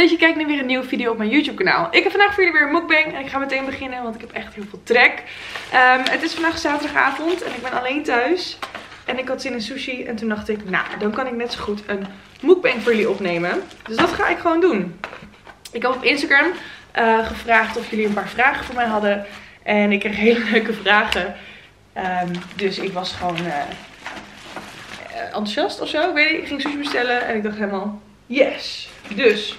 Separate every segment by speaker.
Speaker 1: dat je kijkt naar weer een nieuwe video op mijn YouTube kanaal. Ik heb vandaag voor jullie weer een mukbang en ik ga meteen beginnen, want ik heb echt heel veel trek. Het is vandaag zaterdagavond en ik ben alleen thuis. En ik had zin in sushi en toen dacht ik, nou, dan kan ik net zo goed een mukbang voor jullie opnemen. Dus dat ga ik gewoon doen. Ik heb op Instagram gevraagd of jullie een paar vragen voor mij hadden. En ik kreeg hele leuke vragen. Dus ik was gewoon enthousiast of zo. Ik weet niet, ik ging sushi bestellen en ik dacht helemaal, yes. Dus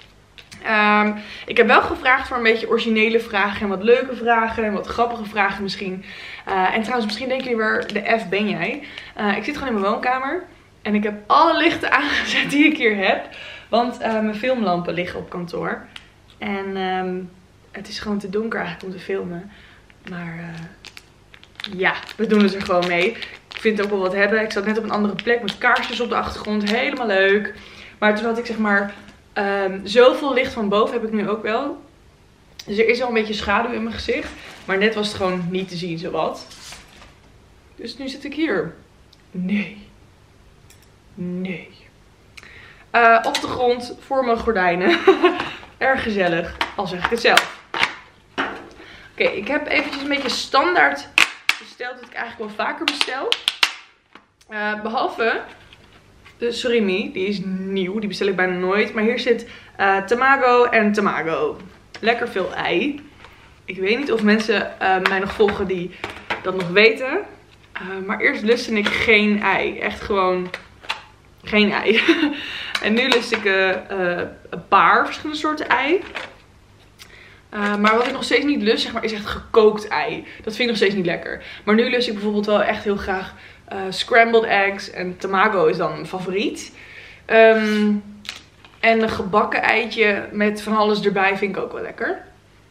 Speaker 1: ik heb wel gevraagd voor een beetje originele vragen en wat leuke vragen en wat grappige vragen misschien. En trouwens, misschien denken jullie weer, de F ben jij. Ik zit gewoon in mijn woonkamer en ik heb alle lichten aangezet die ik hier heb. Want mijn filmlampen liggen op kantoor. En het is gewoon te donker eigenlijk om te filmen. Maar ja, we doen het er gewoon mee. Ik vind het ook wel wat hebben. Ik zat net op een andere plek met kaarsjes op de achtergrond. Helemaal leuk. Maar toen had ik zeg maar zoveel licht van boven heb ik nu ook wel. Dus er is al een beetje schaduw in mijn gezicht. Maar net was het gewoon niet te zien zowat. Dus nu zit ik hier. Nee. Nee. Op de grond voor mijn gordijnen. Erg gezellig. Al zeg ik het zelf. Oké, ik heb eventjes een beetje standaard besteld. Dat ik eigenlijk wel vaker bestel. Behalve de surimi. Die is nieuw. Die bestel ik bijna nooit. Maar hier zit tamago en tamago. Lekker veel ei. Ik weet niet of mensen mij nog volgen die dat nog weten. Maar eerst lustte ik geen ei. Echt gewoon geen ei. En nu lust ik een paar verschillende soorten ei. Maar wat ik nog steeds niet lust, zeg maar, is echt gekookt ei. Dat vind ik nog steeds niet lekker. Maar nu lust ik bijvoorbeeld wel echt heel graag scrambled eggs. En tamago is dan mijn favoriet. En een gebakken eitje met van alles erbij vind ik ook wel lekker.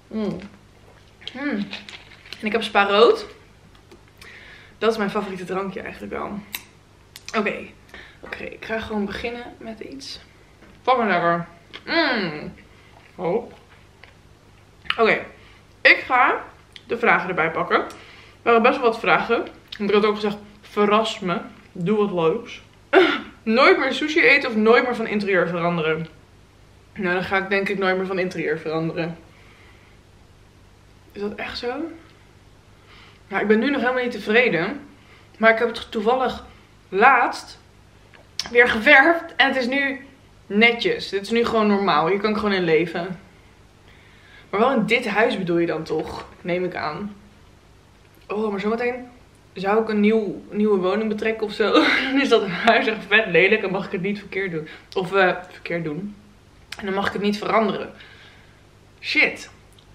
Speaker 1: En ik heb spa rood. Dat is mijn favoriete drankje eigenlijk wel. Oké, ik ga gewoon beginnen met iets. Fucking lekker. Oh. Oké, ik ga de vragen erbij pakken. Er waren best wel wat vragen. Ik had ook gezegd, verras me. Doe wat leuks. Nooit meer sushi eten of nooit meer van interieur veranderen? Nou, dan ga ik denk ik nooit meer van interieur veranderen. Is dat echt zo? Nou, ik ben nu nog helemaal niet tevreden. Maar ik heb het toevallig laatst weer geverfd. En het is nu netjes. Dit is nu gewoon normaal. Hier kan ik gewoon in leven. Maar wel in dit huis bedoel je dan toch? Neem ik aan. Oh, maar zometeen zou ik een nieuwe woning betrekken of zo. Dan is dat huis echt vet lelijk en mag ik het niet verkeerd doen. Of verkeerd doen. En dan mag ik het niet veranderen. Shit.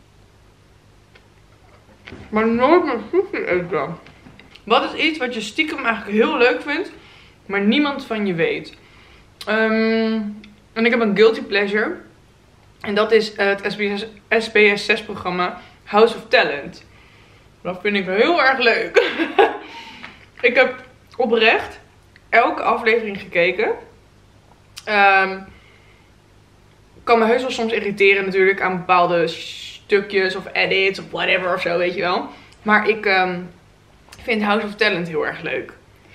Speaker 1: Maar nooit meer sushi eten. Wat is iets wat je stiekem eigenlijk heel leuk vindt, maar niemand van je weet? En ik heb een guilty pleasure. En dat is het SBS 6 programma House of Talent. Dat vind ik heel erg leuk. Ik heb oprecht elke aflevering gekeken. Kan me heus wel soms irriteren natuurlijk aan bepaalde stukjes of edits of whatever of zo, weet je wel. Maar ik vind House of Talent heel erg leuk.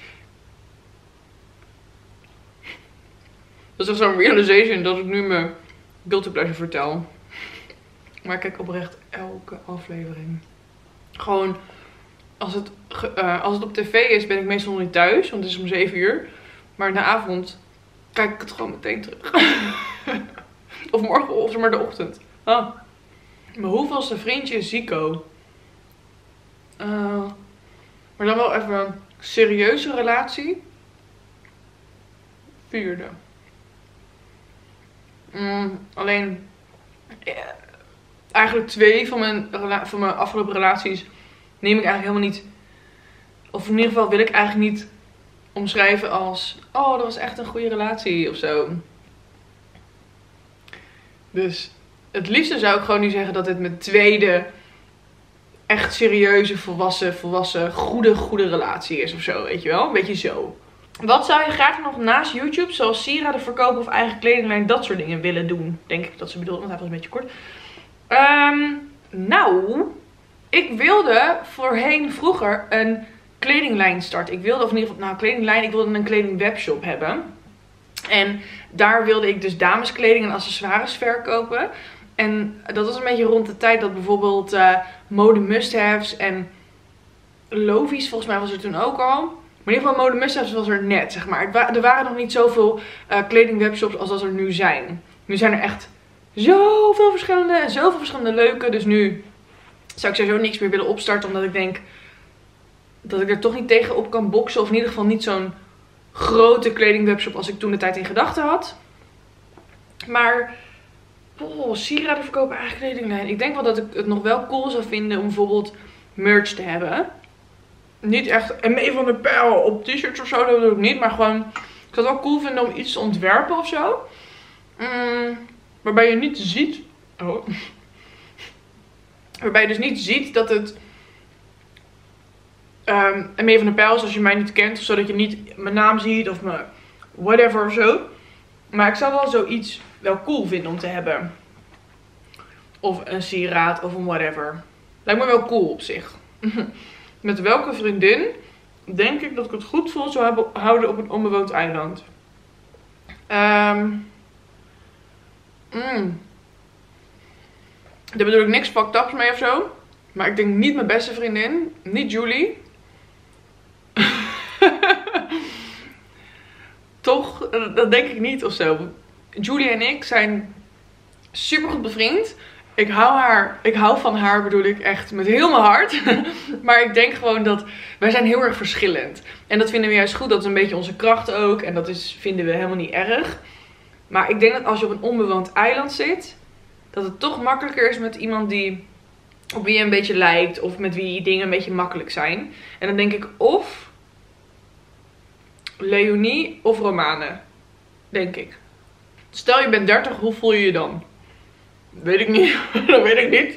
Speaker 1: Dat is zo'n realization dat ik nu mijn guilty pleasure vertel. Maar ik kijk oprecht elke aflevering. Gewoon, als het op tv is, ben ik meestal nog niet thuis. Want het is om 7 uur. Maar in de avond kijk ik het gewoon meteen terug. Of morgen, of maar de ochtend. Ah. Mijn hoeveelste vriendje is Zico. Maar dan wel even een serieuze relatie. 4e. Alleen eigenlijk 2 van mijn afgelopen relaties neem ik eigenlijk helemaal niet. Of in ieder geval wil ik eigenlijk niet omschrijven als, oh, dat was echt een goede relatie of zo. Dus het liefste zou ik gewoon nu zeggen dat dit mijn tweede echt serieuze, volwassen, goede relatie is of zo, weet je wel? Een beetje zo. Wat zou je graag nog naast YouTube, zoals sieraden verkopen of eigen kledinglijn, dat soort dingen willen doen? Denk ik dat ze bedoelt, want hij was een beetje kort. Nou, ik wilde vroeger een kledinglijn starten. Ik wilde, of in ieder geval, nou, kledinglijn, ik wilde een kledingwebshop hebben. En daar wilde ik dus dameskleding en accessoires verkopen. En dat was een beetje rond de tijd dat bijvoorbeeld mode must-haves en Lovies, volgens mij was er toen ook al. Maar in ieder geval mode must-haves was er net, zeg maar. Er waren nog niet zoveel kledingwebshops als dat er nu zijn. Nu zijn er echt zoveel verschillende en zoveel verschillende leuke. Dus nu zou ik sowieso niks meer willen opstarten. Omdat ik denk dat ik er toch niet tegen op kan boksen. Of in ieder geval niet zo'n grote kledingwebshop als ik toen de tijd in gedachten had. Maar sieraden verkopen, eigen kledinglijn. Ik denk wel dat ik het nog wel cool zou vinden om bijvoorbeeld merch te hebben. Niet echt M.E. van der Pijl op t-shirts of zo, dat doe ik niet. Maar gewoon, ik zou het wel cool vinden om iets te ontwerpen of zo. Waarbij je niet ziet... Waarbij je dus niet ziet dat het M.E. van der Pijl is als je mij niet kent. Of zodat je niet mijn naam ziet of mijn whatever of zo. Maar ik zou wel zoiets wel cool vinden om te hebben. Of een sieraad of een whatever. Lijkt me wel cool op zich. Met welke vriendin denk ik dat ik het goed vol zou houden op een onbewoond eiland? Daar bedoel ik niks fucked ups mee of zo. Maar ik denk niet mijn beste vriendin. Niet Julie. Toch? Dat denk ik niet of zo. Julie en ik zijn super goed bevriend. Ik hou van haar, bedoel ik echt met heel mijn hart. Maar ik denk gewoon dat wij zijn heel erg verschillend. En dat vinden we juist goed. Dat is een beetje onze kracht ook. En dat vinden we helemaal niet erg. Maar ik denk dat als je op een onbewoond eiland zit, dat het toch makkelijker is met iemand op wie je een beetje lijkt. Of met wie dingen een beetje makkelijk zijn. En dan denk ik of Leonie of Romane. Denk ik. Stel je bent 30, hoe voel je je dan? Weet ik niet. Dat weet ik niet.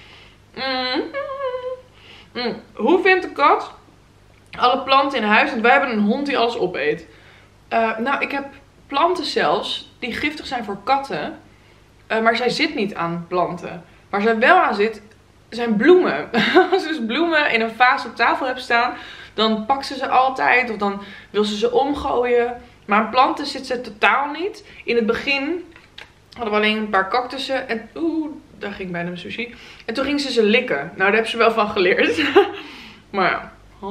Speaker 1: Hoe vindt de kat alle planten in huis? Want wij hebben een hond die alles opeet. Nou, ik heb planten zelfs die giftig zijn voor katten. Maar zij zit niet aan planten. Waar zij wel aan zit, zijn bloemen. Als ze dus bloemen in een vaas op tafel hebt staan, dan pakt ze altijd. Of dan wil ze omgooien. Maar aan planten zit ze totaal niet. In het begin hadden we alleen een paar cactussen. En daar ging bijna mijn sushi. En toen ging ze likken. Nou, daar heb ze wel van geleerd. Maar ja.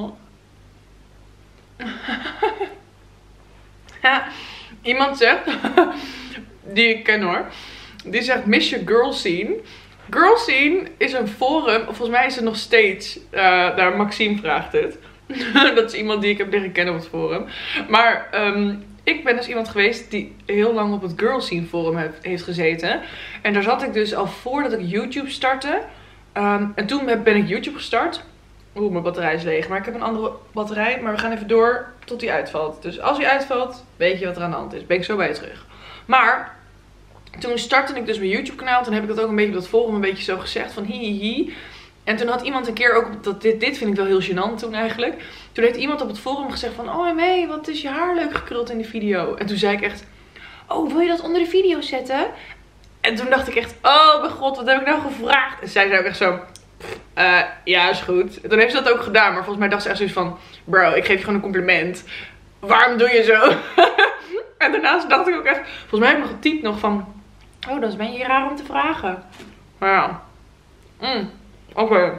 Speaker 1: Ja. Iemand zegt, die ik ken hoor. Die zegt, miss je girl scene? Girl scene is een forum. Volgens mij is het nog steeds. Daar Maxime vraagt het. Dat is iemand die ik heb leren kennen op het forum. Maar ik ben dus iemand geweest die heel lang op het Girl Scene forum heeft gezeten. En daar zat ik dus al voordat ik YouTube startte. En toen ben ik YouTube gestart. Mijn batterij is leeg. Maar ik heb een andere batterij. Maar we gaan even door tot die uitvalt. Dus als die uitvalt, weet je wat er aan de hand is. Ben ik zo bij je terug. Maar toen startte ik dus mijn YouTube kanaal. Toen heb ik dat ook een beetje op dat forum een beetje zo gezegd. Van hi. En toen had iemand een keer ook, dit vind ik wel heel gênant toen eigenlijk. Toen heeft iemand op het forum gezegd van, oh May, wat is je haar leuk gekruld in die video. En toen zei ik echt, oh wil je dat onder de video zetten? En toen dacht ik echt, oh mijn god, wat heb ik nou gevraagd? En zij zei ook echt zo, ja is goed. En toen heeft ze dat ook gedaan, maar volgens mij dacht ze echt zoiets van, bro, ik geef je gewoon een compliment. Waarom doe je zo? En daarnaast dacht ik ook echt, volgens mij heb ik nog getypt nog van, oh dat ben je raar om te vragen. Maar ja, oké.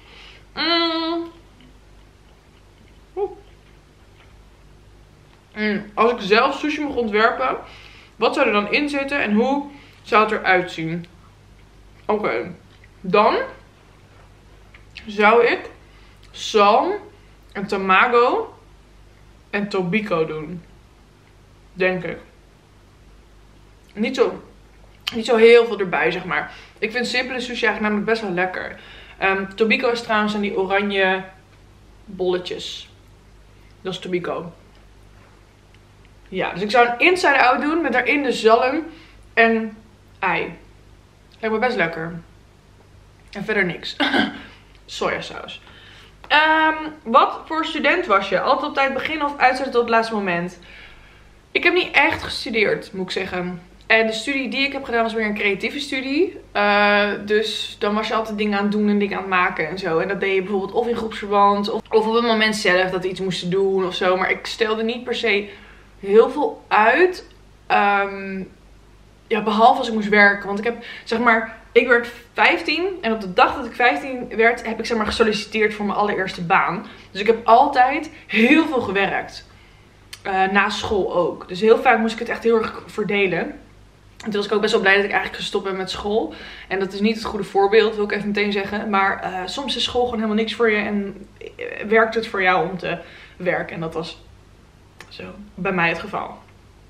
Speaker 1: Als ik zelf sushi mocht ontwerpen, wat zou er dan in zitten en hoe zou het eruit zien? Oké. Dan zou ik zalm en tamago en tobiko doen. Denk ik. Niet zo heel veel erbij, zeg maar. Ik vind simpele sushi eigenlijk namelijk best wel lekker. Tobiko is trouwens aan die oranje bolletjes. Dat is tobiko. Ja, dus ik zou een inside-out doen met daarin de zalm en ei. Lijkt me best lekker. En verder niks. Sojasaus. Wat voor student was je? Altijd op tijd beginnen of uitzetten tot het laatste moment? Ik heb niet echt gestudeerd, moet ik zeggen. En de studie die ik heb gedaan was weer een creatieve studie. Dus dan was je altijd dingen aan het doen en dingen aan het maken en zo. En dat deed je bijvoorbeeld of in groepsverband of op het moment zelf dat we iets moesten doen of zo. Maar ik stelde niet per se heel veel uit. Ja, behalve als ik moest werken. Want ik heb, zeg maar, ik werd 15. En op de dag dat ik 15 werd, heb ik, zeg maar, gesolliciteerd voor mijn allereerste baan. Dus ik heb altijd heel veel gewerkt. Na school ook. Dus heel vaak moest ik het echt heel erg verdelen. En toen was ik ook best wel blij dat ik eigenlijk gestopt ben met school. En dat is niet het goede voorbeeld, wil ik even meteen zeggen. Maar soms is school gewoon helemaal niks voor je. En werkt het voor jou om te werken. En dat was zo bij mij het geval.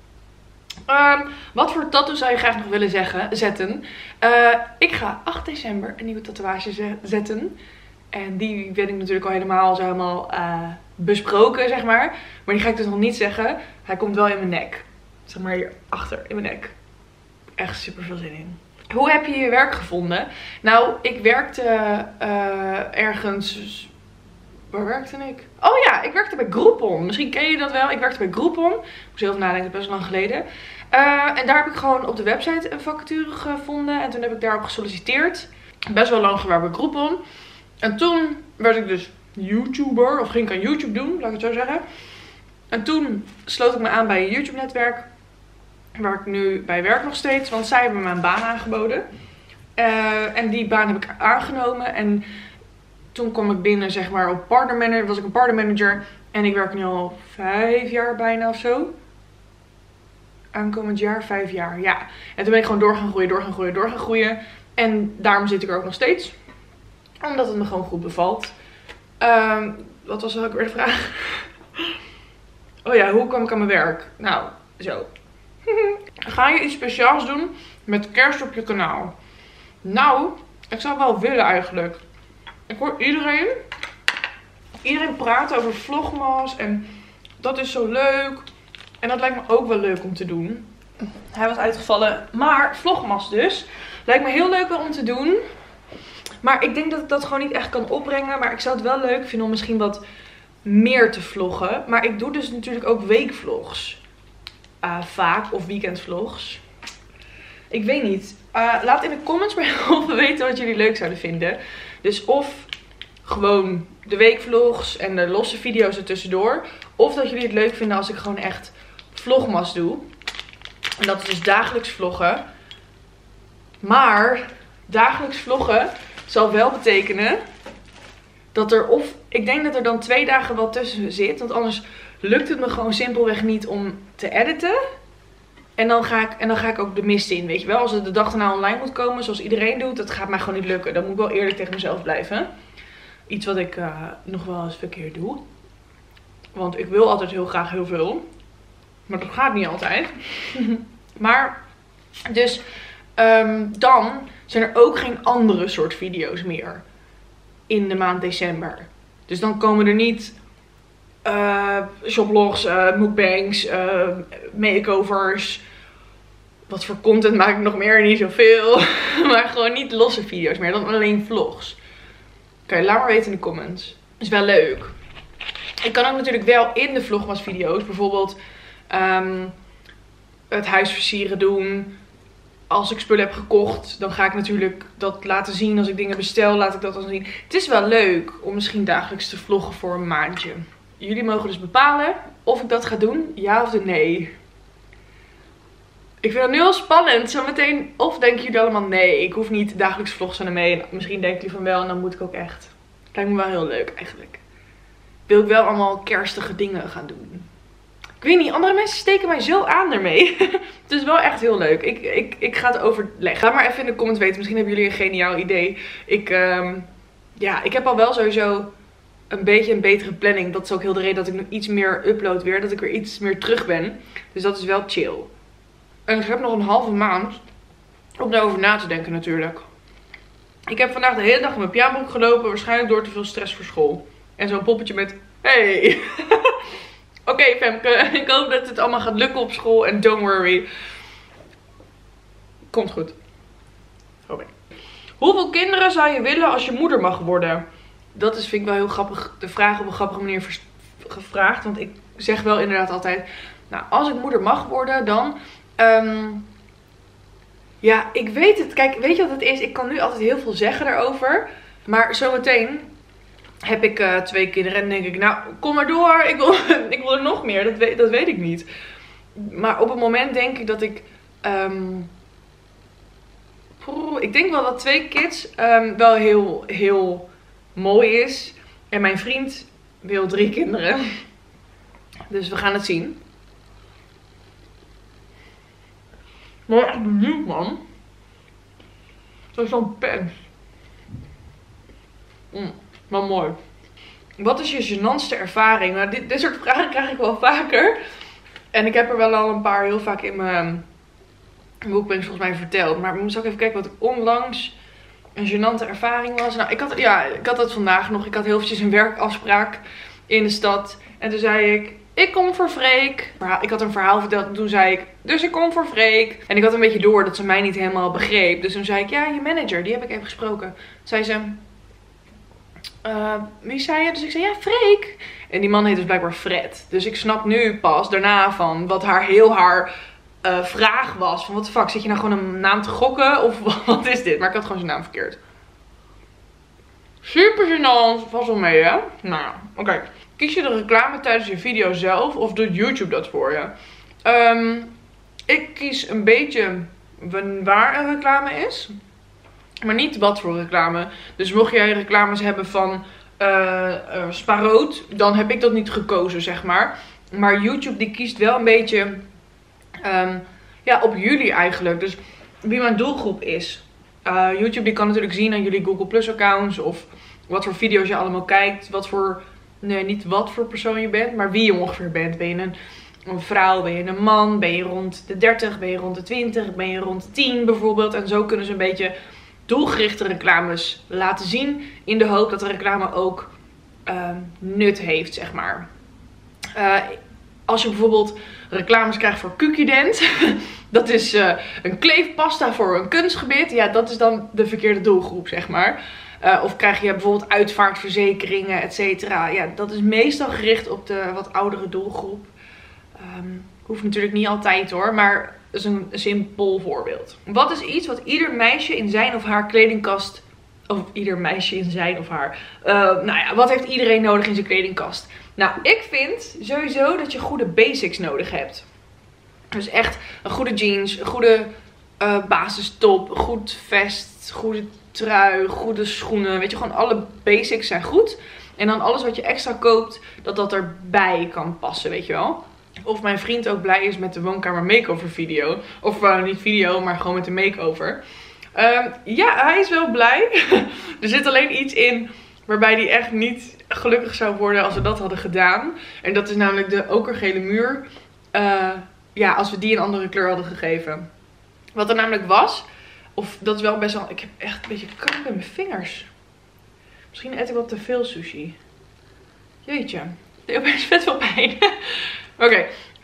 Speaker 1: Wat voor tattoo zou je graag nog willen zetten? Ik ga 8 december een nieuwe tatoeage zetten. En die ben ik natuurlijk al helemaal besproken, zeg maar. Maar die ga ik dus nog niet zeggen. Hij komt wel in mijn nek. Zeg maar hier achter in mijn nek. Echt super veel zin in. Hoe heb je je werk gevonden? Nou, ik werkte ergens... Waar werkte ik? Oh ja, ik werkte bij Groupon. Misschien ken je dat wel. Ik werkte bij Groupon. Ik moest heel veel nadenken, best lang geleden. En daar heb ik gewoon op de website een vacature gevonden. En toen heb ik daarop gesolliciteerd. Best wel lang gewerkt bij Groupon. En toen werd ik dus YouTuber. Of ging ik aan YouTube doen, laat ik het zo zeggen. En toen sloot ik me aan bij een YouTube netwerk. Waar ik nu bij werk nog steeds. Want zij hebben me een baan aangeboden. En die baan heb ik aangenomen. En toen kwam ik binnen, zeg maar, op partnermanager. Was ik een partnermanager. En ik werk nu al 5 jaar bijna of zo. Aankomend jaar 5 jaar, ja. En toen ben ik gewoon door gaan groeien. En daarom zit ik er ook nog steeds. Omdat het me gewoon goed bevalt. Wat was ook weer de vraag? Oh ja, hoe kwam ik aan mijn werk? Nou, zo. Ga je iets speciaals doen met kerst op je kanaal? Nou, ik zou wel willen eigenlijk. Ik hoor iedereen praten over vlogmas en dat is zo leuk. En dat lijkt me ook wel leuk om te doen. Hij was uitgevallen, maar vlogmas dus. Lijkt me heel leuk om te doen. Maar ik denk dat ik dat gewoon niet echt kan opbrengen. Maar ik zou het wel leuk vinden om misschien wat meer te vloggen. Maar ik doe dus natuurlijk ook weekvlogs. Vaak, of weekendvlogs. Ik weet niet. Laat in de comments bij me weten wat jullie leuk zouden vinden. Dus of gewoon de weekvlogs en de losse video's ertussendoor. Of dat jullie het leuk vinden als ik gewoon echt vlogmas doe. En dat is dus dagelijks vloggen. Maar dagelijks vloggen zal wel betekenen dat er of... Ik denk dat er dan 2 dagen wel tussen zit. Want anders lukt het me gewoon simpelweg niet om te editen. En dan ga ik ook de mist in, weet je wel. Als het de dag erna online moet komen, zoals iedereen doet, dat gaat mij gewoon niet lukken. Dan moet ik wel eerlijk tegen mezelf blijven. Iets wat ik nog wel eens verkeerd doe. Want ik wil altijd heel graag heel veel. Maar dat gaat niet altijd. Maar, dus, dan zijn er ook geen andere soort video's meer. In de maand december. Dus dan komen er niet shoplogs, mukbangs, makeovers. Wat voor content maak ik nog meer? Niet zoveel. Maar gewoon niet losse video's meer. Dan alleen vlogs. Oké, laat maar weten in de comments. Is wel leuk. Ik kan ook natuurlijk wel in de vlogmas video's. Bijvoorbeeld het huis versieren doen. Als ik spullen heb gekocht, dan ga ik natuurlijk dat laten zien. Als ik dingen bestel, laat ik dat dan zien. Het is wel leuk om misschien dagelijks te vloggen voor een maandje. Jullie mogen dus bepalen of ik dat ga doen, ja of nee. Ik vind het nu al spannend. Zometeen, of denken jullie allemaal nee, ik hoef niet dagelijks vlogs aan mee. En misschien denken jullie van wel en dan moet ik ook echt. Het lijkt me wel heel leuk eigenlijk. Wil ik wel allemaal kerstige dingen gaan doen. Ik weet niet, andere mensen steken mij zo aan ermee. Het is wel echt heel leuk. Ik ga het overleggen. Ga maar even in de comments weten. Misschien hebben jullie een geniaal idee. Ik heb al wel sowieso een beetje een betere planning. Dat is ook heel de reden dat ik nog iets meer upload weer. Dat ik weer iets meer terug ben. Dus dat is wel chill. En ik heb nog een halve maand om daarover na te denken natuurlijk. Ik heb vandaag de hele dag in mijn pyjamabroek gelopen. Waarschijnlijk door te veel stress voor school. En zo'n poppetje met... Hey! Oké, Femke, ik hoop dat het allemaal gaat lukken op school. En don't worry. Komt goed. Oké. Hoeveel kinderen zou je willen als je moeder mag worden? Dat is, vind ik wel heel grappig. De vraag op een grappige manier gevraagd. Want ik zeg wel inderdaad altijd... Nou, als ik moeder mag worden, dan... ja, ik weet het. Kijk, weet je wat het is? Ik kan nu altijd heel veel zeggen daarover. Maar zometeen... heb ik 2 kinderen en dan denk ik, nou, kom maar door. Ik wil er nog meer. Dat weet ik niet. Maar op het moment denk ik dat ik... ik denk wel dat 2 kids wel heel mooi is. En mijn vriend wil 3 kinderen. Dus we gaan het zien. Maar echt benieuwd, man. Zo is zo'n pen. Maar mooi. Wat is je gênantste ervaring? Nou, dit soort vragen krijg ik wel vaker. En ik heb er wel al een paar heel vaak in mijn boekbank volgens mij verteld. Maar ik moest ook even kijken wat ik onlangs een gênante ervaring was. Nou, ik had dat vandaag nog. Ik had heel eventjes een werkafspraak in de stad. En toen zei ik kom voor Freek. Ik had een verhaal verteld en toen zei ik, dus ik kom voor Freek. En ik had een beetje door dat ze mij niet helemaal begreep. Dus toen zei ik, ja, je manager, die heb ik even gesproken. Toen zei ze, wie zei je? Dus ik zei, ja, Freek. En die man heet dus blijkbaar Fred. Dus ik snap nu pas daarna van wat haar vraag was. Van what the fuck, zit je nou gewoon een naam te gokken? Of wat is dit? Maar ik had gewoon zijn naam verkeerd. Super gênant. Vast wel mee, hè? Nou ja, oké. Kies je de reclame tijdens je video zelf of doet YouTube dat voor je? Ik kies een beetje waar een reclame is. Maar niet wat voor reclame. Dus mocht jij reclames hebben van Sparoot, dan heb ik dat niet gekozen, zeg maar. Maar YouTube die kiest wel een beetje op jullie eigenlijk. Dus wie mijn doelgroep is. YouTube die kan natuurlijk zien aan jullie Google Plus accounts. Of wat voor video's je allemaal kijkt. Niet wat voor persoon je bent, maar wie je ongeveer bent. Ben je een vrouw, ben je een man, ben je rond de 30, ben je rond de 20, ben je rond de 10 bijvoorbeeld. En zo kunnen ze een beetje doelgerichte reclames laten zien. In de hoop dat de reclame ook nut heeft, zeg maar. Als je bijvoorbeeld reclames krijgt voor Kukident. Dat is een kleefpasta voor een kunstgebied. Ja, dat is dan de verkeerde doelgroep, zeg maar. Of krijg je bijvoorbeeld uitvaartverzekeringen, et cetera. Ja, dat is meestal gericht op de wat oudere doelgroep. Hoeft natuurlijk niet altijd hoor, maar dat is een simpel voorbeeld. Wat is iets wat ieder meisje in zijn of haar kledingkast... Of ieder meisje in zijn of haar... wat heeft iedereen nodig in zijn kledingkast? Nou, ik vind sowieso dat je goede basics nodig hebt. Dus echt een goede jeans, een goede basistop, een goed vest, goede trui, goede schoenen. Weet je, gewoon alle basics zijn goed. En dan alles wat je extra koopt, dat erbij kan passen, weet je wel. Of mijn vriend ook blij is met de woonkamer makeover video. Of niet video, maar gewoon met de makeover. Ja, hij is wel blij. Er zit alleen iets in waarbij hij echt niet gelukkig zou worden als we dat hadden gedaan. En dat is namelijk de okergele muur. Als we die een andere kleur hadden gegeven. Wat er namelijk was, of dat is wel best wel... Ik heb echt een beetje kramp in mijn vingers. Misschien eet ik wat te veel sushi. Jeetje. Ik heb opeens vet veel pijn. Oké.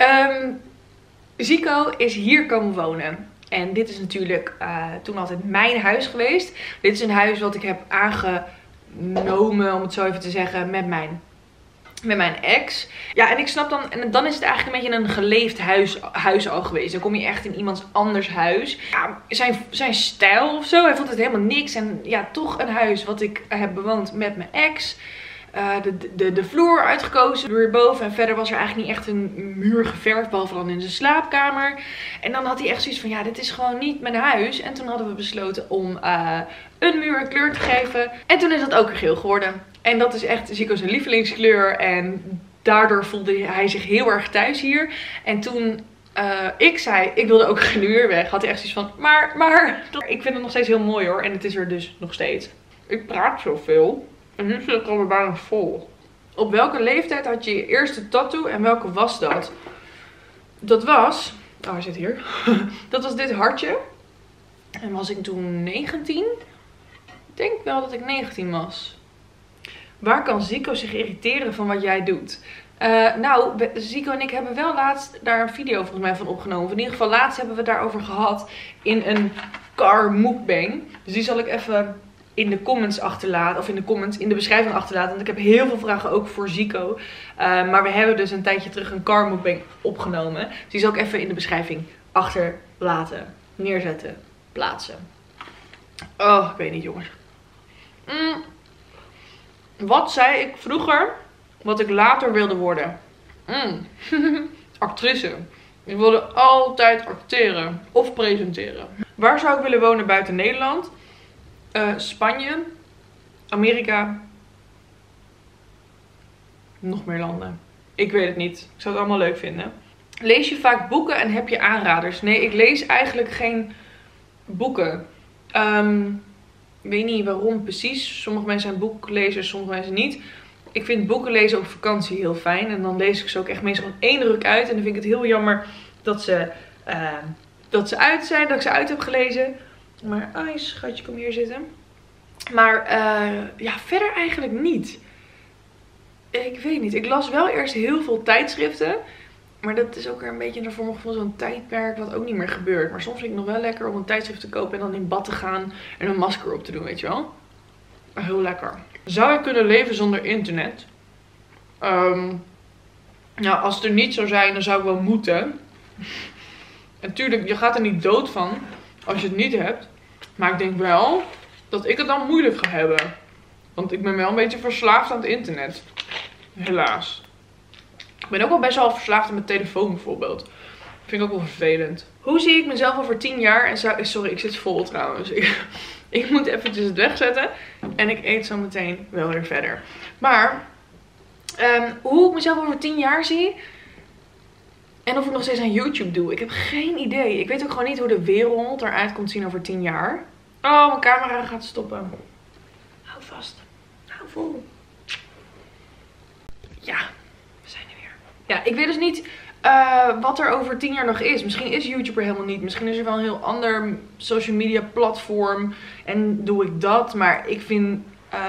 Speaker 1: Zico is hier komen wonen. En dit is natuurlijk toen altijd mijn huis geweest. Dit is een huis wat ik heb aangenomen, om het zo even te zeggen, met mijn ex. Ja, en ik snap dan... En dan is het eigenlijk een beetje een geleefd huis al geweest. Dan kom je echt in iemands anders huis. Ja, zijn stijl of zo. Hij vond het helemaal niks. En ja, toch een huis wat ik heb bewoond met mijn ex. De vloer uitgekozen door hierboven. En verder was er eigenlijk niet echt een muur geverfd. Behalve dan in zijn slaapkamer. En dan had hij echt zoiets van, ja, dit is gewoon niet mijn huis. En toen hadden we besloten om een muur een kleur te geven. En toen is dat ook geel geworden. En dat is echt Zico's lievelingskleur. En daardoor voelde hij zich heel erg thuis hier. En toen ik zei, ik wilde ook geen muur weg, had hij echt zoiets van, maar ik vind het nog steeds heel mooi hoor. En het is er dus nog steeds. Ik praat zoveel. En nu zit ik alweer bijna vol. Op welke leeftijd had je je eerste tattoo en welke was dat? Dat was... Oh, hij zit hier. Dat was dit hartje. En was ik toen 19? Ik denk wel dat ik 19 was. Waar kan Zico zich irriteren van wat jij doet? Zico en ik hebben wel laatst daar een video volgens mij van opgenomen. In ieder geval laatst hebben we het daarover gehad in een car mukbang. Dus die zal ik even in de comments achterlaten. Of in de beschrijving achterlaten. Want ik heb heel veel vragen ook voor Zico. Maar we hebben dus een tijdje terug een car mukbang opgenomen. Dus die zal ik even in de beschrijving achterlaten. Neerzetten. Plaatsen. Oh, ik weet niet jongens. Wat zei ik vroeger wat ik later wilde worden? Actrice. Ik wilde altijd acteren of presenteren. Waar zou ik willen wonen buiten Nederland? Spanje, Amerika, nog meer landen. Ik weet het niet. Ik zou het allemaal leuk vinden. Lees je vaak boeken en heb je aanraders? Nee, ik lees eigenlijk geen boeken. Ik weet niet waarom precies. Sommige mensen zijn boeklezers, sommige mensen niet. Ik vind boeken lezen op vakantie heel fijn. En dan lees ik ze ook echt meestal in één ruk uit. En dan vind ik het heel jammer dat ze uit zijn. Dat ik ze uit heb gelezen. Maar schatje, kom hier zitten. Maar ja, verder eigenlijk niet. Ik weet niet. Ik las wel eerst heel veel tijdschriften. Maar dat is ook weer een beetje naar voor mijn gevoel zo'n tijdperk wat ook niet meer gebeurt. Maar soms vind ik nog wel lekker om een tijdschrift te kopen en dan in bad te gaan en een masker op te doen, weet je wel. Maar heel lekker. Zou ik kunnen leven zonder internet? Nou, als het er niet zou zijn, dan zou ik wel moeten. Natuurlijk, je gaat er niet dood van als je het niet hebt. Maar ik denk wel dat ik het dan moeilijk ga hebben. Want ik ben wel een beetje verslaafd aan het internet. Helaas. Ik ben ook wel best wel verslaafd aan mijn telefoon bijvoorbeeld. Vind ik ook wel vervelend. Hoe zie ik mezelf over 10 jaar? En sorry, ik zit vol trouwens. Ik moet eventjes het wegzetten. En ik eet zo meteen wel weer verder. Maar hoe ik mezelf over 10 jaar zie. En of ik nog steeds aan YouTube doe. Ik heb geen idee. Ik weet ook gewoon niet hoe de wereld eruit komt zien over 10 jaar. Oh, mijn camera gaat stoppen. Hou vast. Hou vol. Ja, we zijn er weer. Ja, ik weet dus niet wat er over 10 jaar nog is. Misschien is YouTube er helemaal niet. Misschien is er wel een heel ander social media platform. En doe ik dat. Maar ik vind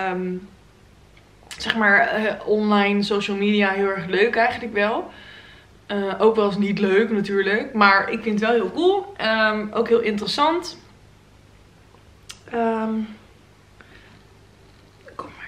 Speaker 1: zeg maar online social media heel erg leuk eigenlijk wel. Ook wel eens niet leuk natuurlijk. Maar ik vind het wel heel cool. Ook heel interessant. Kom maar.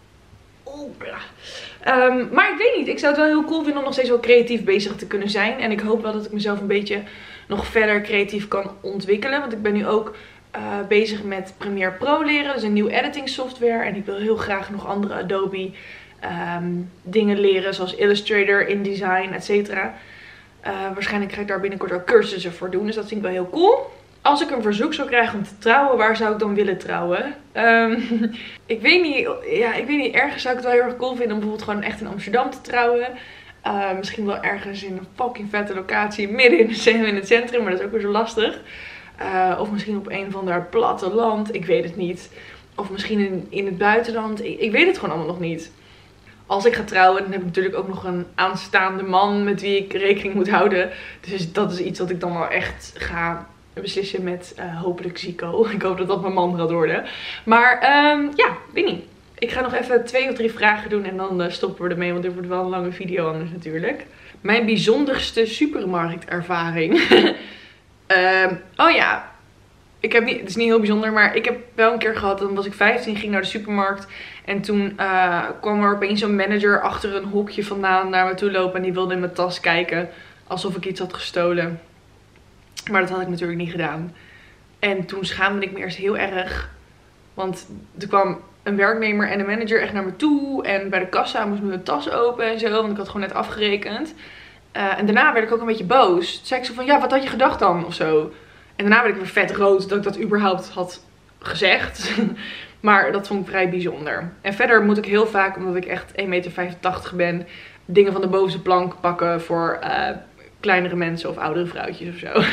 Speaker 1: Maar ik weet niet. Ik zou het wel heel cool vinden om nog steeds wel creatief bezig te kunnen zijn. En ik hoop wel dat ik mezelf een beetje nog verder creatief kan ontwikkelen. Want ik ben nu ook bezig met Premiere Pro leren. Dus een nieuw editing software. En ik wil heel graag nog andere Adobe dingen leren. Zoals Illustrator, InDesign, etc. Waarschijnlijk ga ik daar binnenkort ook cursussen voor doen. Dus dat vind ik wel heel cool. Als ik een verzoek zou krijgen om te trouwen, waar zou ik dan willen trouwen? Ik weet niet. Ja, ik weet niet. Ergens zou ik het wel heel erg cool vinden om bijvoorbeeld gewoon echt in Amsterdam te trouwen. Misschien wel ergens in een fucking vette locatie midden in het centrum. Maar dat is ook weer zo lastig. Of misschien op een of ander platteland. Ik weet het niet. Of misschien in het buitenland. Ik weet het gewoon allemaal nog niet. Als ik ga trouwen, dan heb ik natuurlijk ook nog een aanstaande man met wie ik rekening moet houden. Dus dat is iets wat ik dan wel echt ga beslissen met hopelijk Zico. Ik hoop dat dat mijn man gaat worden. Maar ja, weet niet. Ik ga nog even 2 of 3 vragen doen en dan stoppen we ermee. Want dit wordt wel een lange video anders natuurlijk. Mijn bijzonderste supermarktervaring. Oh ja. Het is niet heel bijzonder, maar ik heb wel een keer gehad. Dan was ik 15, ging naar de supermarkt. En toen kwam er opeens zo'n manager achter een hokje vandaan naar me toe lopen. En die wilde in mijn tas kijken. Alsof ik iets had gestolen. Maar dat had ik natuurlijk niet gedaan. En toen schaamde ik me eerst heel erg. Want er kwam een werknemer en een manager echt naar me toe. En bij de kassa moest mijn tas open en zo. Want ik had gewoon net afgerekend. En daarna werd ik ook een beetje boos. Toen zei ik zo van, ja, wat had je gedacht dan? Of zo. En daarna werd ik weer vet rood dat ik dat überhaupt had gezegd. Maar dat vond ik vrij bijzonder. En verder moet ik heel vaak, omdat ik echt 1,85 meter ben, dingen van de bovenste plank pakken voor kleinere mensen of oudere vrouwtjes of zo.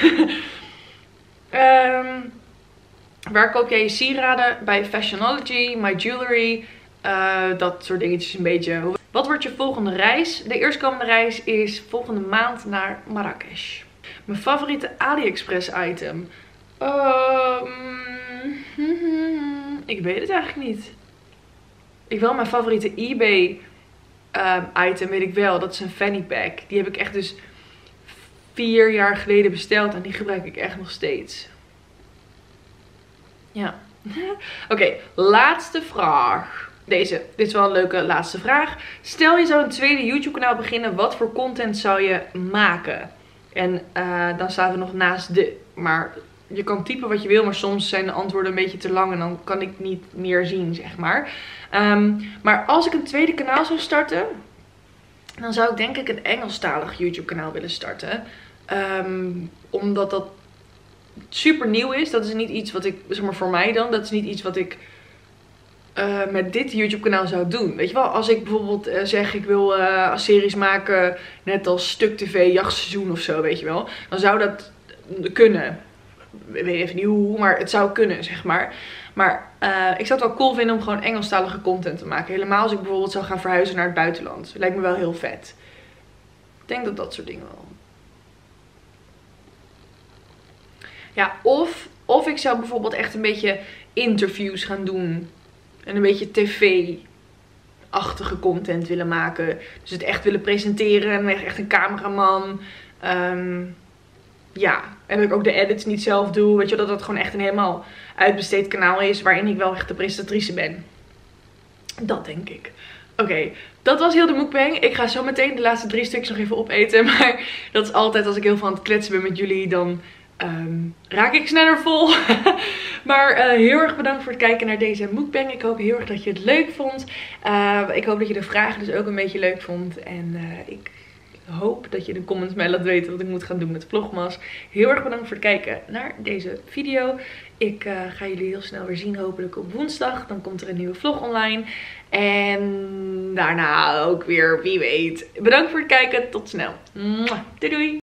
Speaker 1: Waar koop jij je sieraden? Bij Fashionology, My Jewelry, dat soort dingetjes een beetje. Wat wordt je volgende reis? De eerstkomende reis is volgende maand naar Marrakesh. Mijn favoriete AliExpress item? Ik weet het eigenlijk niet. Mijn favoriete eBay item weet ik wel. Dat is een fanny pack. Die heb ik echt dus 4 jaar geleden besteld. En die gebruik ik echt nog steeds. Ja. Oké, laatste vraag. Dit is wel een leuke laatste vraag. Stel je zou een tweede YouTube kanaal beginnen. Wat voor content zou je maken? En dan staat er nog naast maar je kan typen wat je wil, maar soms zijn de antwoorden een beetje te lang en dan kan ik niet meer zien, zeg maar. Maar als ik een tweede kanaal zou starten, dan zou ik denk ik een Engelstalig YouTube kanaal willen starten. Omdat dat super nieuw is. Dat is niet iets wat ik, zeg maar voor mij dan, dat is niet iets wat ik met dit YouTube kanaal zou doen. Weet je wel, als ik bijvoorbeeld zeg ik wil series maken net als Stuk TV jachtseizoen of zo, weet je wel. Dan zou dat kunnen. Ik weet even niet hoe, maar het zou kunnen, zeg maar. Maar ik zou het wel cool vinden om gewoon Engelstalige content te maken. Helemaal als ik bijvoorbeeld zou gaan verhuizen naar het buitenland. Lijkt me wel heel vet. Ik denk dat dat soort dingen wel. Ja, of ik zou bijvoorbeeld echt een beetje interviews gaan doen. En een beetje tv-achtige content willen maken. Dus het echt willen presenteren. En echt een cameraman. Ja, en dat ik ook de edits niet zelf doe. Weet je, dat dat gewoon echt een helemaal uitbesteed kanaal is. Waarin ik wel echt de presentatrice ben. Dat denk ik. Oké, dat was heel de mukbang. Ik ga zo meteen de laatste 3 stukjes nog even opeten. Maar dat is altijd als ik heel veel aan het kletsen ben met jullie. Dan raak ik sneller vol. Maar heel erg bedankt voor het kijken naar deze mukbang. Ik hoop heel erg dat je het leuk vond. Ik hoop dat je de vragen dus ook een beetje leuk vond. En ik hoop dat je in de comments mij laat weten wat ik moet gaan doen met Vlogmas. Heel erg bedankt voor het kijken naar deze video. Ik ga jullie heel snel weer zien, hopelijk op woensdag. Dan komt er een nieuwe vlog online. En daarna ook weer, wie weet. Bedankt voor het kijken. Tot snel. Doei doei.